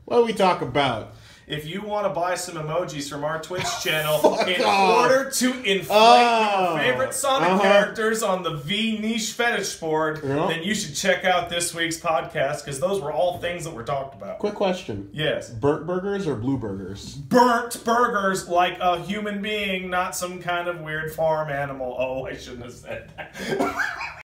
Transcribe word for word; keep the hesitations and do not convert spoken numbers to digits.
What do we talk about? If you want to buy some emojis from our Twitch channel in off. order to inflate Oh. your favorite Sonic Uh-huh. characters on the V Niche Fetish board, Yeah. then you should check out this week's podcast because those were all things that were talked about. Quick question. Yes. Burnt burgers or blue burgers? Burnt burgers like a human being, not some kind of weird farm animal. Oh, I shouldn't have said that.